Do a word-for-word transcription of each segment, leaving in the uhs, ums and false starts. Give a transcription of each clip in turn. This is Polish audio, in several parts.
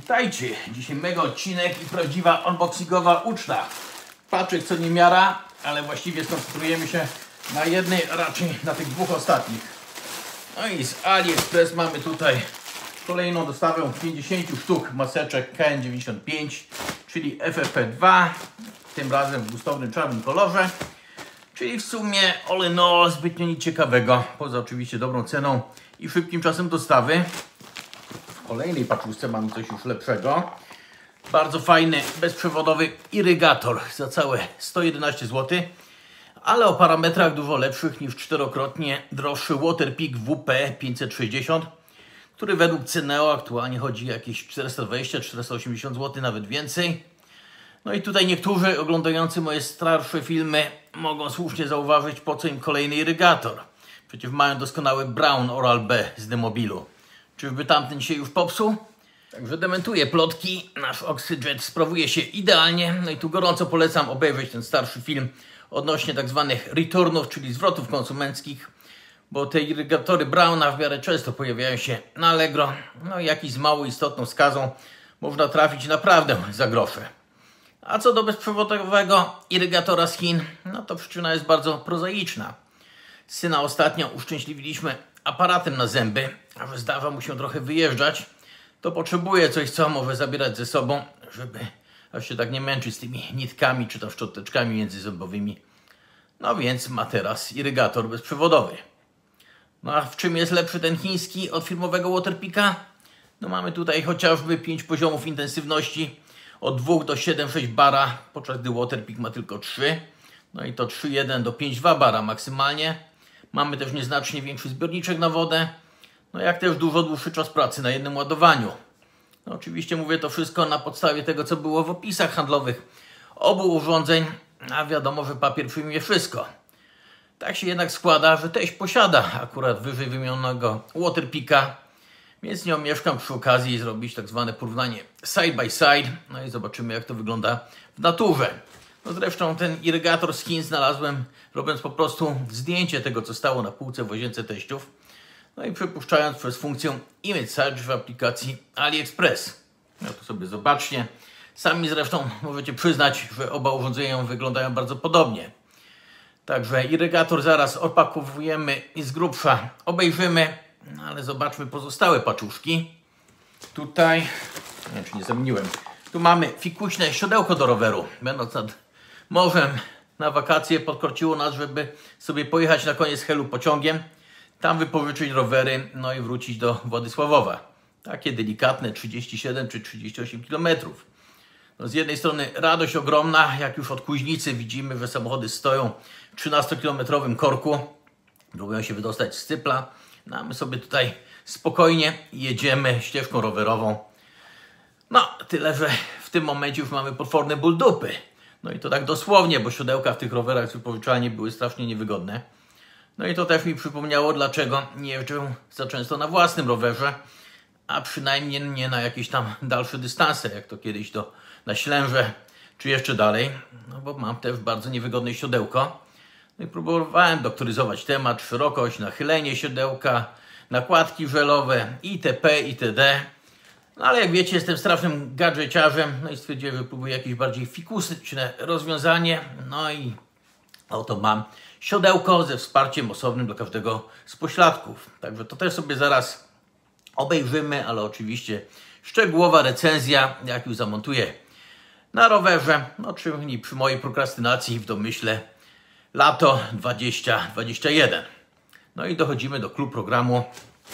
Witajcie! Dzisiaj mega odcinek i prawdziwa unboxingowa uczta. Paczek co niemiara, ale właściwie skoncentrujemy się na jednej, a raczej na tych dwóch ostatnich. No i z AliExpress mamy tutaj kolejną dostawę pięćdziesiąt sztuk maseczek K N dziewięćdziesiąt pięć, czyli F F P dwa, tym razem w gustownym czarnym kolorze. Czyli w sumie all in all zbytnio nic ciekawego, poza oczywiście dobrą ceną i szybkim czasem dostawy. W kolejnej paczuszce mamy coś już lepszego. Bardzo fajny, bezprzewodowy irygator za całe sto jedenaście złotych, ale o parametrach dużo lepszych niż czterokrotnie droższy Waterpik W P pięćset sześćdziesiąt, który według Ceneo aktualnie chodzi jakieś czterysta dwadzieścia do czterysta osiemdziesiąt złotych, nawet więcej. No i tutaj niektórzy oglądający moje starsze filmy mogą słusznie zauważyć, po co im kolejny irygator. Przecież mają doskonały Braun Oral B z Demobilu. Czyżby tamten się już popsuł? Także dementuję plotki. Nasz Oxyjet sprawuje się idealnie. No i tu gorąco polecam obejrzeć ten starszy film odnośnie tak zwanych returnów, czyli zwrotów konsumenckich, bo te irygatory Brauna w miarę często pojawiają się na Allegro. No i jakiś z mało istotną skazą można trafić naprawdę za grosze. A co do bezprzewodowego irygatora z Chin, no to przyczyna jest bardzo prozaiczna. Syna ostatnio uszczęśliwiliśmy aparatem na zęby, a że zdarza mu się trochę wyjeżdżać, to potrzebuje coś, co może zabierać ze sobą, żeby aż się tak nie męczyć z tymi nitkami czy też szczoteczkami międzyzębowymi. No więc ma teraz irygator bezprzewodowy. No a w czym jest lepszy ten chiński od firmowego Waterpika? No mamy tutaj chociażby pięć poziomów intensywności od dwóch do siedem sześć bara, podczas gdy Waterpik ma tylko trzy. No i to trzy jeden do pięć dwa bara maksymalnie. Mamy też nieznacznie większy zbiorniczek na wodę. No jak też dużo dłuższy czas pracy na jednym ładowaniu. No oczywiście mówię to wszystko na podstawie tego, co było w opisach handlowych obu urządzeń, a wiadomo, że papier przyjmie wszystko. Tak się jednak składa, że teść posiada akurat wyżej wymienionego Waterpika, więc nie omieszkam przy okazji zrobić tak zwane porównanie side by side. No i zobaczymy, jak to wygląda w naturze. No zresztą ten irygator z Chin znalazłem, robiąc po prostu zdjęcie tego, co stało na półce w łazience teściów. No i przepuszczając przez funkcję Image Search w aplikacji AliExpress. No to sobie zobaczcie. Sami zresztą możecie przyznać, że oba urządzenia wyglądają bardzo podobnie. Także irygator zaraz opakowujemy i z grubsza obejrzymy. No ale zobaczmy pozostałe paczuszki. Tutaj, nie wiem czy nie zamieniłem, tu mamy fikuśne siodełko do roweru. Będąc nad morzem na wakacje, podkorciło nas, żeby sobie pojechać na koniec Helu pociągiem, tam wypożyczyć rowery, no i wrócić do Władysławowa. Takie delikatne trzydzieści siedem czy trzydzieści osiem kilometrów. No z jednej strony radość ogromna, jak już od Kuźnicy widzimy, że samochody stoją w trzynastokilometrowym korku, próbują się wydostać z cypla. No a my sobie tutaj spokojnie jedziemy ścieżką rowerową. No, tyle, że w tym momencie już mamy potworny ból dupy. No i to tak dosłownie, bo siodełka w tych rowerach wypożyczalnie były strasznie niewygodne. No i to też mi przypomniało, dlaczego nie jeżdżę za często na własnym rowerze, a przynajmniej nie na jakieś tam dalsze dystanse, jak to kiedyś do, na Ślęże, czy jeszcze dalej. No bo mam też bardzo niewygodne siodełko. No i próbowałem doktoryzować temat, szerokość, nachylenie siodełka, nakładki żelowe, itp., itd. No ale jak wiecie, jestem strasznym gadżeciarzem, no i stwierdziłem, że próbuję jakieś bardziej fikustyczne rozwiązanie. No i oto mam siodełko ze wsparciem osobnym dla każdego z pośladków. Także to też sobie zaraz obejrzymy, ale oczywiście szczegółowa recenzja, jak już zamontuję na rowerze, no czyli przy mojej prokrastynacji w domyśle lato dwadzieścia dwadzieścia jeden. No i dochodzimy do clou programu.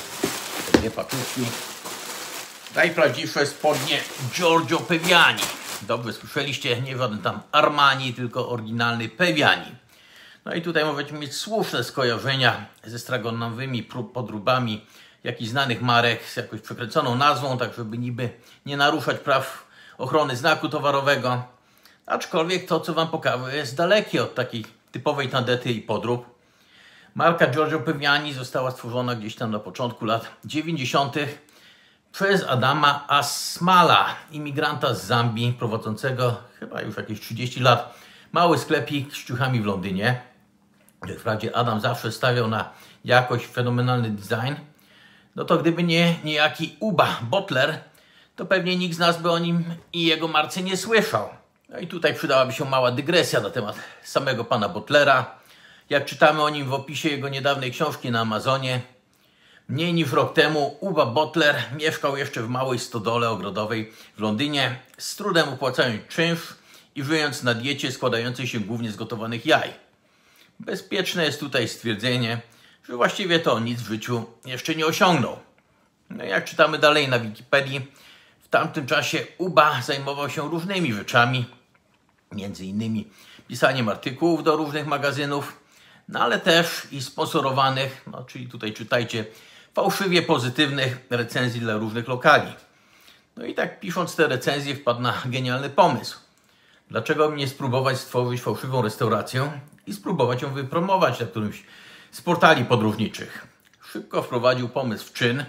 Dwie paczuszki. Najprawdziwsze spodnie Giorgio Peviani. Dobrze słyszeliście, nie żaden tam Armani, tylko oryginalny Peviani. No i tutaj możecie mieć słuszne skojarzenia ze stragonowymi podróbami jakichś znanych marek z jakąś przekręconą nazwą, tak żeby niby nie naruszać praw ochrony znaku towarowego. Aczkolwiek to, co wam pokażę, jest dalekie od takiej typowej tandety i podrób. Marka Giorgio Peviani została stworzona gdzieś tam na początku lat dziewięćdziesiątych przez Adama Asmala, imigranta z Zambii, prowadzącego chyba już jakieś trzydzieści lat mały sklepik z ciuchami w Londynie. Wprawdzie Adam zawsze stawiał na jakość, fenomenalny design. No to gdyby nie niejaki Uba Butler, to pewnie nikt z nas by o nim i jego marce nie słyszał. No i tutaj przydałaby się mała dygresja na temat samego pana Butlera. Jak czytamy o nim w opisie jego niedawnej książki na Amazonie, mniej niż rok temu Uba Butler mieszkał jeszcze w małej stodole ogrodowej w Londynie, z trudem opłacając czynsz i żyjąc na diecie składającej się głównie z gotowanych jaj. Bezpieczne jest tutaj stwierdzenie, że właściwie to nic w życiu jeszcze nie osiągnął. No jak czytamy dalej na Wikipedii, w tamtym czasie Uba zajmował się różnymi rzeczami, między innymi pisaniem artykułów do różnych magazynów, no ale też i sponsorowanych, no czyli tutaj czytajcie, fałszywie pozytywnych recenzji dla różnych lokali. No i tak pisząc te recenzje wpadł na genialny pomysł. Dlaczego nie spróbować stworzyć fałszywą restaurację i spróbować ją wypromować na którymś z portali podróżniczych. Szybko wprowadził pomysł w czyn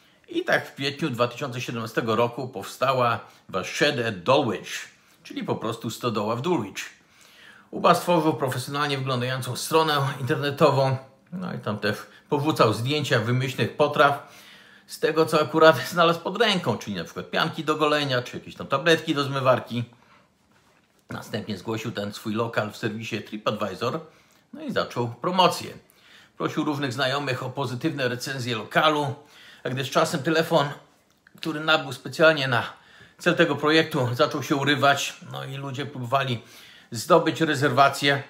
i tak w kwietniu dwa tysiące siedemnastego roku powstała Warshed at Dulwich, czyli po prostu stodoła w Dulwich. Uba stworzył profesjonalnie wyglądającą stronę internetową, no i tam też powrzucał zdjęcia wymyślnych potraw z tego, co akurat znalazł pod ręką, czyli na przykład pianki do golenia, czy jakieś tam tabletki do zmywarki. Następnie zgłosił ten swój lokal w serwisie TripAdvisor, no i zaczął promocję. Prosił różnych znajomych o pozytywne recenzje lokalu, a gdy z czasem telefon, który nabył specjalnie na cel tego projektu, zaczął się urywać, no i ludzie próbowali zdobyć rezerwację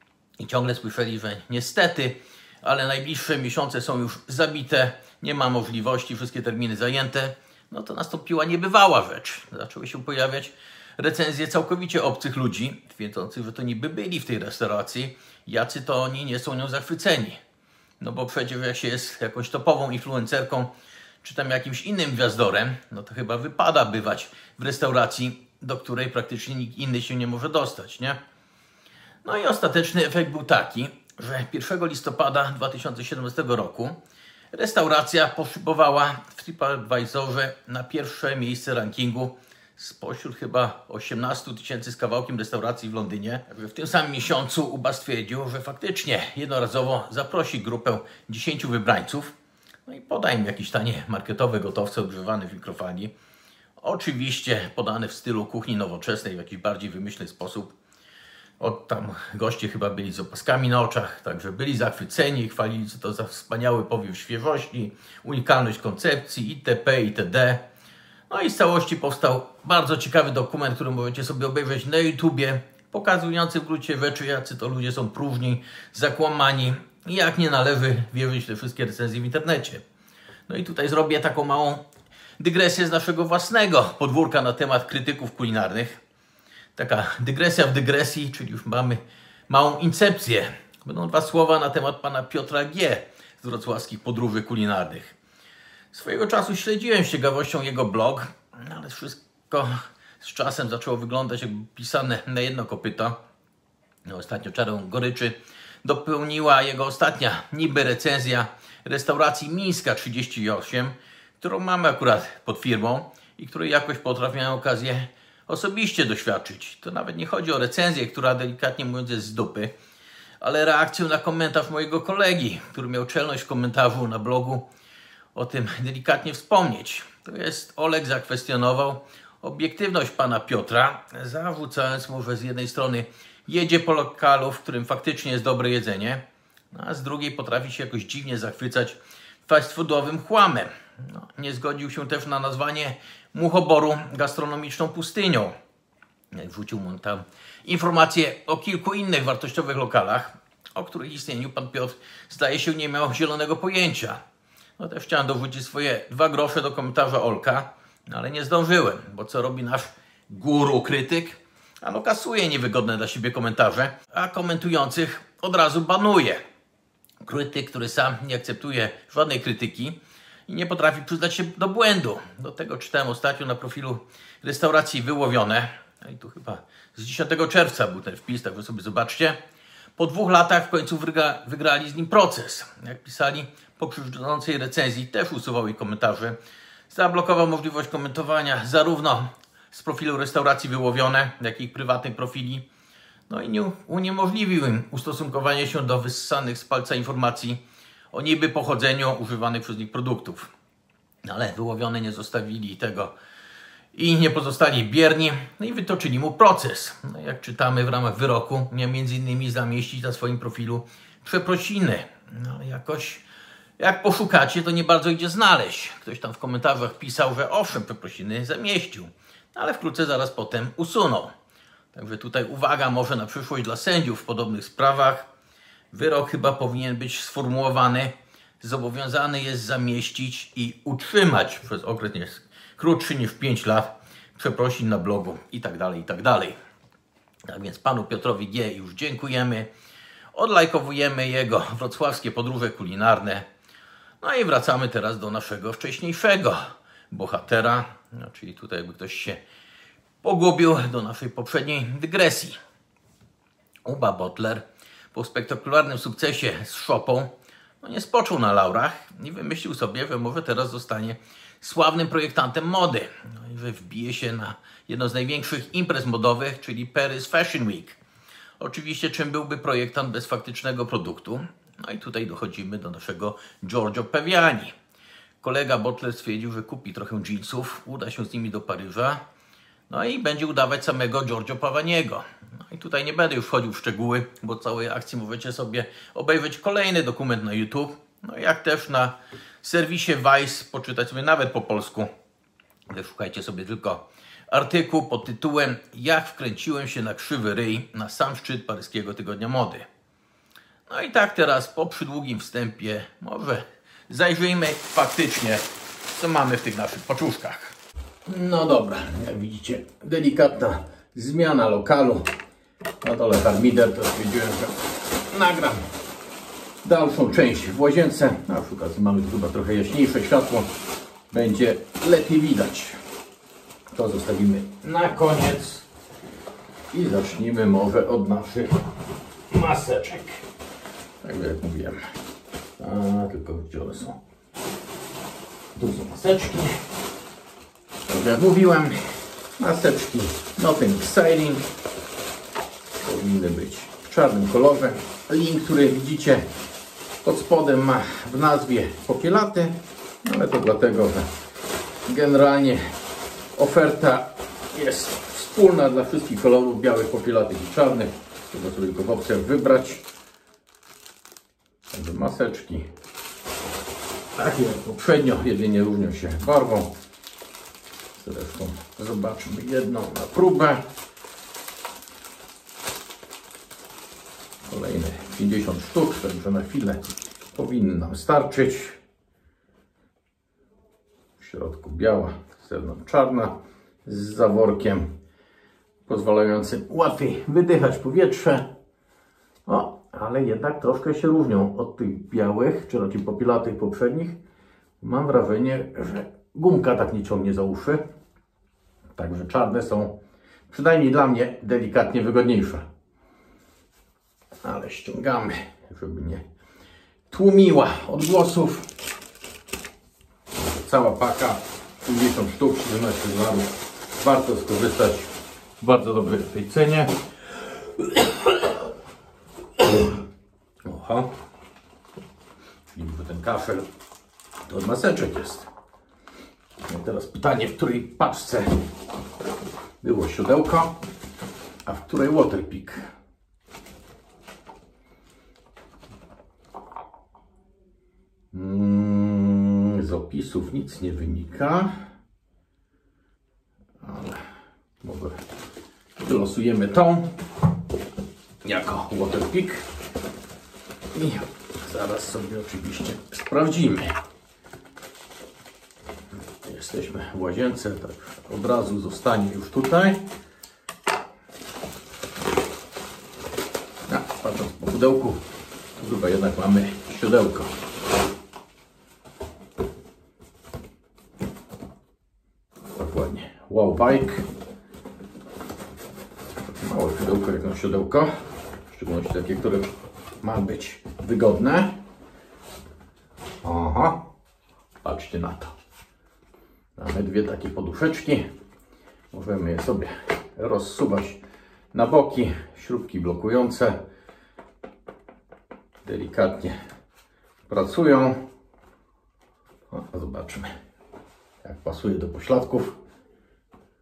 i ciągle słyszeli, że niestety, ale najbliższe miesiące są już zabite, nie ma możliwości, wszystkie terminy zajęte, no to nastąpiła niebywała rzecz. Zaczęły się pojawiać recenzje całkowicie obcych ludzi, twierdzących, że to niby byli w tej restauracji, jacy to oni nie są nią zachwyceni. No bo przecież jak się jest jakąś topową influencerką, czy tam jakimś innym gwiazdorem, no to chyba wypada bywać w restauracji, do której praktycznie nikt inny się nie może dostać, nie? No i ostateczny efekt był taki, że pierwszego listopada dwa tysiące siedemnastego roku restauracja poszybowała w TripAdvisorze na pierwsze miejsce rankingu spośród chyba osiemnastu tysięcy z kawałkiem restauracji w Londynie. W tym samym miesiącu Uba stwierdził, że faktycznie jednorazowo zaprosi grupę dziesięciu wybrańców, no i poda im jakieś tanie marketowe gotowce ogrzewane w mikrofali. Oczywiście podane w stylu kuchni nowoczesnej w jakiś bardziej wymyślny sposób. Od tam goście chyba byli z opaskami na oczach, także byli zachwyceni, chwalili, co to za wspaniały powiew świeżości, unikalność koncepcji itp. itd. No i z całości powstał bardzo ciekawy dokument, który możecie sobie obejrzeć na YouTubie, pokazujący w gruncie rzeczy, jacy to ludzie są próżni, zakłamani i jak nie należy wierzyć te wszystkie recenzje w internecie. No i tutaj zrobię taką małą dygresję z naszego własnego podwórka na temat krytyków kulinarnych. Taka dygresja w dygresji, czyli już mamy małą incepcję. Będą dwa słowa na temat pana Piotra G. z wrocławskich podróży kulinarnych. Swojego czasu śledziłem z ciekawością jego blog, ale wszystko z czasem zaczęło wyglądać jakby pisane na jedno kopyto. No, ostatnio czarę goryczy dopełniła jego ostatnia niby recenzja restauracji Mińska trzydzieści osiem, którą mamy akurat pod firmą i której jakoś potrafiłem okazję osobiście doświadczyć. To nawet nie chodzi o recenzję, która delikatnie mówiąc jest z dupy, ale reakcję na komentarz mojego kolegi, który miał czelność w komentarzu na blogu o tym delikatnie wspomnieć. To jest Oleg zakwestionował obiektywność pana Piotra, zarzucając mu, że z jednej strony jedzie po lokalu, w którym faktycznie jest dobre jedzenie, a z drugiej potrafi się jakoś dziwnie zachwycać fast foodowym chłamem. No, nie zgodził się też na nazwanie Muchoboru gastronomiczną pustynią. Wrzucił mu tam informacje o kilku innych wartościowych lokalach, o których istnieniu pan Piotr zdaje się nie miał zielonego pojęcia. No też chciałem dorzucić swoje dwa grosze do komentarza Olka, no ale nie zdążyłem, bo co robi nasz guru krytyk? Ano kasuje niewygodne dla siebie komentarze, a komentujących od razu banuje. Krytyk, który sam nie akceptuje żadnej krytyki i nie potrafi przyznać się do błędu. Do tego czytałem ostatnio na profilu restauracji Wyłowione. No i tu chyba z dziesiątego czerwca był ten wpis, tak wy sobie zobaczcie. Po dwóch latach w końcu wygra, wygrali z nim proces. Jak pisali po krzywdzącej recenzji, też usuwał jej komentarze. Zablokował możliwość komentowania zarówno z profilu restauracji Wyłowione, jak i prywatnych profili. No i nie uniemożliwił im ustosunkowanie się do wyssanych z palca informacji o niby pochodzeniu używanych przez nich produktów. Ale Wyłowione nie zostawili tego i nie pozostali bierni, no i wytoczyli mu proces. No, jak czytamy w ramach wyroku, miał między innymi zamieścić na swoim profilu przeprosiny. No ale jakoś, jak poszukacie, to nie bardzo gdzie znaleźć. Ktoś tam w komentarzach pisał, że owszem, przeprosiny zamieścił, ale wkrótce zaraz potem usunął. Także tutaj uwaga może na przyszłość dla sędziów w podobnych sprawach. Wyrok chyba powinien być sformułowany: zobowiązany jest zamieścić i utrzymać przez okres nie krótszy niż pięć lat przeprosin na blogu i tak dalej, i tak dalej. Tak więc panu Piotrowi G. już dziękujemy. Odlajkowujemy jego wrocławskie podróże kulinarne. No i wracamy teraz do naszego wcześniejszego bohatera, no, czyli tutaj jakby ktoś się pogubił, do naszej poprzedniej dygresji. Uba Bottler po spektakularnym sukcesie z szopą no nie spoczął na laurach i wymyślił sobie, że może teraz zostanie sławnym projektantem mody. No i że wbije się na jedno z największych imprez modowych, czyli Paris Fashion Week. Oczywiście czym byłby projektant bez faktycznego produktu? No i tutaj dochodzimy do naszego Giorgio Paviani. Kolega Bottler stwierdził, że kupi trochę jeansów, uda się z nimi do Paryża, no i będzie udawać samego Giorgio Pavianiego. No i tutaj nie będę już wchodził w szczegóły, bo całej akcji możecie sobie obejrzeć kolejny dokument na YouTube. No jak też na serwisie Vice poczytać sobie nawet po polsku. Wyszukajcie sobie tylko artykuł pod tytułem Jak wkręciłem się na krzywy ryj na sam szczyt paryskiego tygodnia mody. No i tak teraz po przydługim wstępie może zajrzyjmy faktycznie, co mamy w tych naszych paczuszkach. No dobra, jak widzicie, delikatna zmiana lokalu. Na dole harmider, to stwierdziłem, że nagram dalszą część w łazience. A przy okazji mamy tu chyba trochę jaśniejsze światło, będzie lepiej widać. To zostawimy na koniec i zacznijmy może od naszych maseczek. Tak jak mówiłem. A, tylko gdzie one są? Tu są maseczki. Tak jak mówiłem, maseczki Nothing Exciting powinny być w czarnym kolorze. Link, który widzicie pod spodem, ma w nazwie popielaty, ale to dlatego, że generalnie oferta jest wspólna dla wszystkich kolorów białych, popielatych i czarnych. Trzeba sobie tylko w opcjach wybrać. Także maseczki takie jak poprzednio, jedynie różnią się barwą. Zresztą zobaczmy jedną na próbę. Kolejne pięćdziesiąt sztuk, także na chwilę powinny nam starczyć. W środku biała, z zewnątrz czarna, z zaworkiem pozwalającym łatwiej wydychać powietrze. O, ale jednak troszkę się różnią od tych białych, czy raczej popielatych poprzednich. Mam wrażenie, że gumka tak nie ciągnie za uszy. Także czarne są, przynajmniej dla mnie, delikatnie wygodniejsze. Ale ściągamy, żeby nie tłumiła odgłosów. Cała paka, pięćdziesiąt sztuk, siedemnaście dolarów. Warto skorzystać w bardzo dobrej tej cenie. Oha. Niby ten kaszel to od maseczek jest. No teraz pytanie, w której paczce było siodełko, a w której Waterpik. Mm, z opisów nic nie wynika, ale może wylosujemy tą jako Waterpik i zaraz sobie oczywiście sprawdzimy. Jesteśmy w łazience, tak od razu zostanie już tutaj. A, patrząc po pudełku, to chyba jednak mamy siodełko. Dokładnie. Wow Bike. Małe siodełko jak na siodełko. W szczególności takie, które ma być wygodne. Aha. Patrzcie na to. Mamy dwie takie poduszeczki. Możemy je sobie rozsuwać na boki. Śrubki blokujące delikatnie pracują. O, zobaczmy, jak pasuje do pośladków.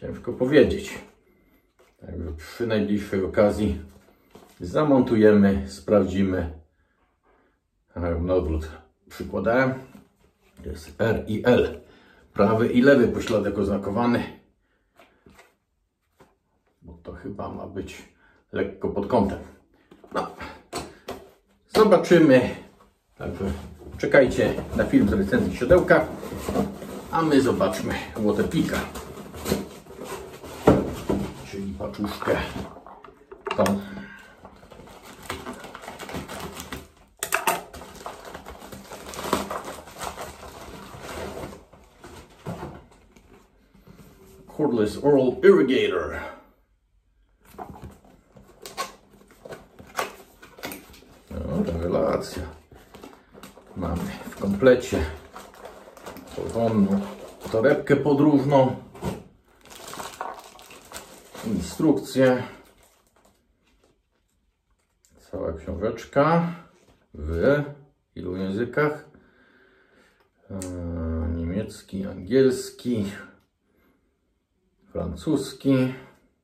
Ciężko powiedzieć. Także przy najbliższej okazji zamontujemy, sprawdzimy. Na odwrót przykładałem. To jest R i L. Prawy i lewy pośladek oznakowany. Bo to chyba ma być lekko pod kątem. No. Zobaczymy. Także czekajcie na film z recenzji siodełka. A my zobaczmy Waterpika. Czyli paczuszkę tą. Cordless Oral Irrigator. No, rewelacja. Mamy w komplecie porządną torebkę podróżną, instrukcję, cała książeczka w ilu językach? Niemiecki, angielski, francuski,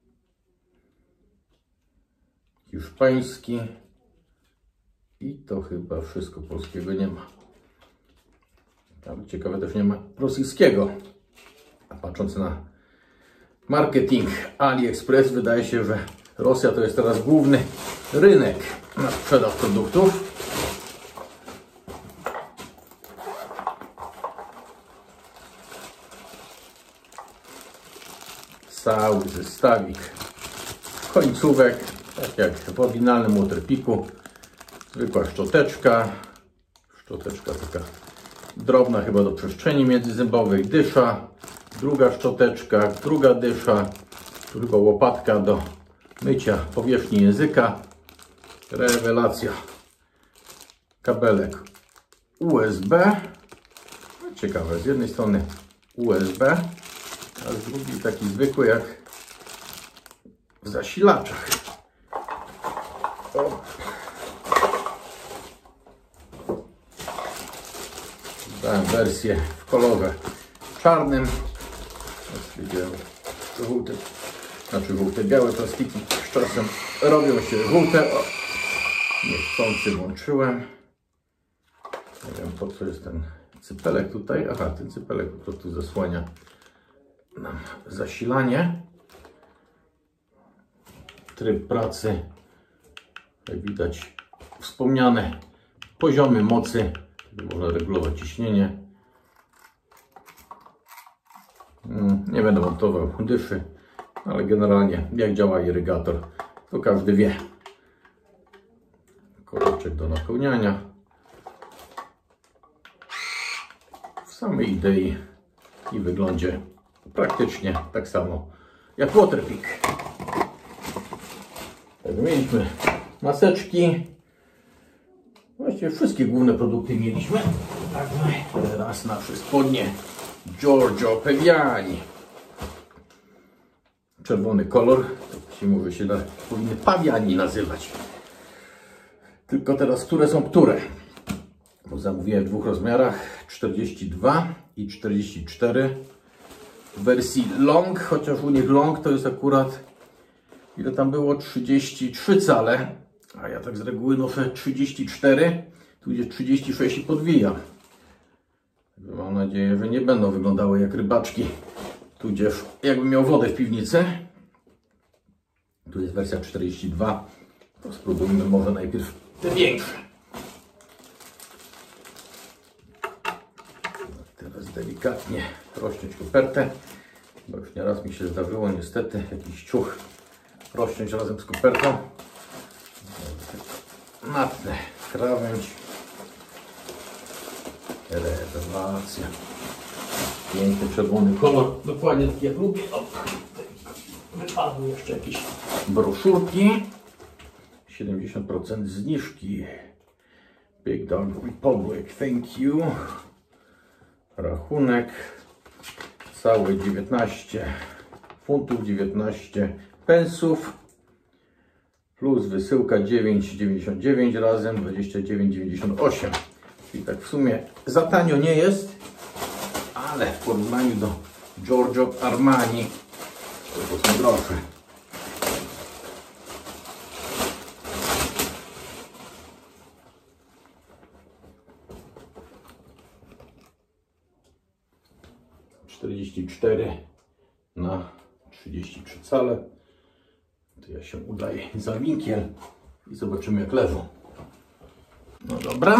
hiszpański i to chyba wszystko. Polskiego nie ma. Ale ciekawe, też nie ma rosyjskiego. A patrząc na marketing AliExpress, wydaje się, że Rosja to jest teraz główny rynek na sprzedaż produktów. Cały zestawik końcówek, tak jak w oryginalnym Waterpiku. Zwykła szczoteczka, szczoteczka taka drobna chyba do przestrzeni międzyzębowej, dysza, druga szczoteczka, druga dysza, tu chyba łopatka do mycia powierzchni języka. Rewelacja. Kabelek U S B. Ciekawe, z jednej strony U S B, a z drugiej taki zwykły jak w zasilaczach. O. Dałem wersję w kolorze czarnym. Widziałem, żółte, znaczy żółte, białe plastiki z czasem robią się żółte. O, niechcący włączyłem. Nie wiem, po co jest ten cypelek tutaj. Aha, ten cypelek po prostu zasłania nam zasilanie. Tryb pracy, jak widać, wspomniane poziomy mocy. Można regulować ciśnienie. Nie będę montował dyszy, ale generalnie jak działa irygator, to każdy wie. Koreczek do napełniania. W samej idei i wyglądzie praktycznie tak samo jak Waterpik. Tak, mieliśmy maseczki. Właściwie wszystkie główne produkty mieliśmy. Także teraz nasze spodnie Giorgio Paviani. Czerwony kolor, to się mówi, się da, powinny Paviani nazywać. Tylko teraz, które są które? Bo zamówiłem w dwóch rozmiarach, czterdzieści dwa i czterdzieści cztery. W wersji long, chociaż u nich long to jest akurat, ile tam było? trzydzieści trzy cale. A ja tak z reguły noszę trzydzieści cztery, tu gdzieś trzydzieści sześć i podwijam. Mam nadzieję, że nie będą wyglądały jak rybaczki, tudzież jakbym miał wodę w piwnicy. Tu jest wersja czterdzieści dwa, to spróbujmy może najpierw te większe. Teraz delikatnie rozciąć kopertę, bo już nieraz mi się zdarzyło niestety jakiś ciuch rozciąć razem z kopertą. Natnę krawędź. Rewelacja. Piękny czerwony kolor. Dokładnie tak jak lubię. O, wypadły jeszcze jakieś broszurki. siedemdziesiąt procent zniżki. Big Dog Republic. Thank you. Rachunek. Całe dziewiętnaście funtów, dziewiętnaście pensów. Plus wysyłka dziewięć dziewięćdziesiąt dziewięć razem dwadzieścia dziewięć dziewięćdziesiąt osiem. Czyli tak w sumie za tanio nie jest, ale w porównaniu do Giorgio Armani To są grosze. czterdzieści cztery na trzydzieści trzy cale. To ja się udaję za winkiel i zobaczymy, jak leżą. No dobra.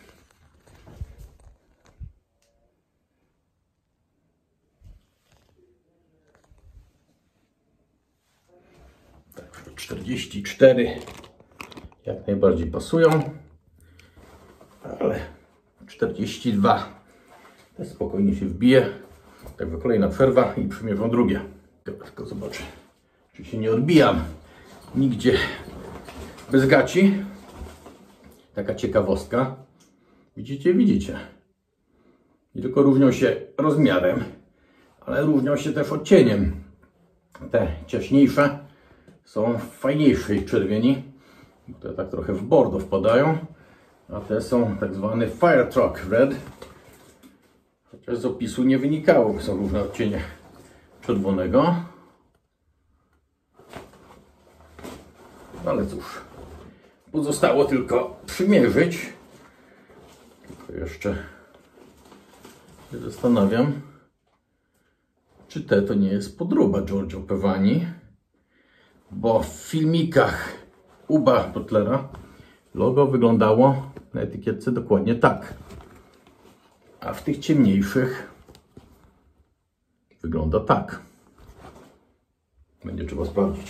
Także czterdzieści cztery jak najbardziej pasują, ale czterdzieści dwa też spokojnie się wbije. Także kolejna przerwa i przymierzam drugie. Tylko zobaczę, czy się nie odbijam nigdzie bez gaci. Taka ciekawostka. Widzicie, widzicie. Nie tylko różnią się rozmiarem, ale różnią się też odcieniem. Te ciaśniejsze są w fajniejszej czerwieni. Te tak trochę w bordo wpadają. A te są tak zwany Fire Truck Red. Chociaż z opisu nie wynikało, są różne odcienie czerwonego. Ale cóż, pozostało tylko przymierzyć. Tylko jeszcze się zastanawiam, czy te to nie jest podróba Giorgio Pevani, bo w filmikach Uba Butlera logo wyglądało na etykietce dokładnie tak. A w tych ciemniejszych wygląda tak. Będzie trzeba sprawdzić.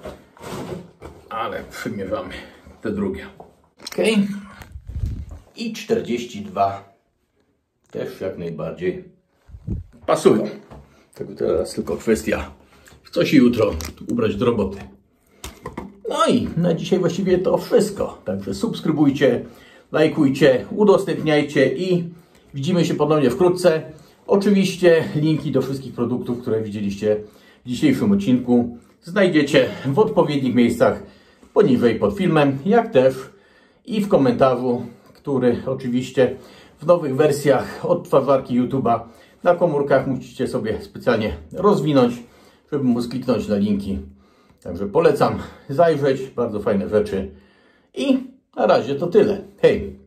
Ale przymierzamy te drugie. Ok. I czterdzieści dwa też jak najbardziej pasują. Tak teraz tylko kwestia, w co się jutro ubrać do roboty. No i na dzisiaj właściwie to wszystko. Także subskrybujcie, lajkujcie, udostępniajcie i widzimy się ponownie wkrótce. Oczywiście linki do wszystkich produktów, które widzieliście w dzisiejszym odcinku, znajdziecie w odpowiednich miejscach poniżej pod filmem, jak też i w komentarzu, który oczywiście w nowych wersjach odtwarzacki YouTube'a na komórkach musicie sobie specjalnie rozwinąć, żeby móc kliknąć na linki. Także polecam zajrzeć, bardzo fajne rzeczy i na razie to tyle. Hej!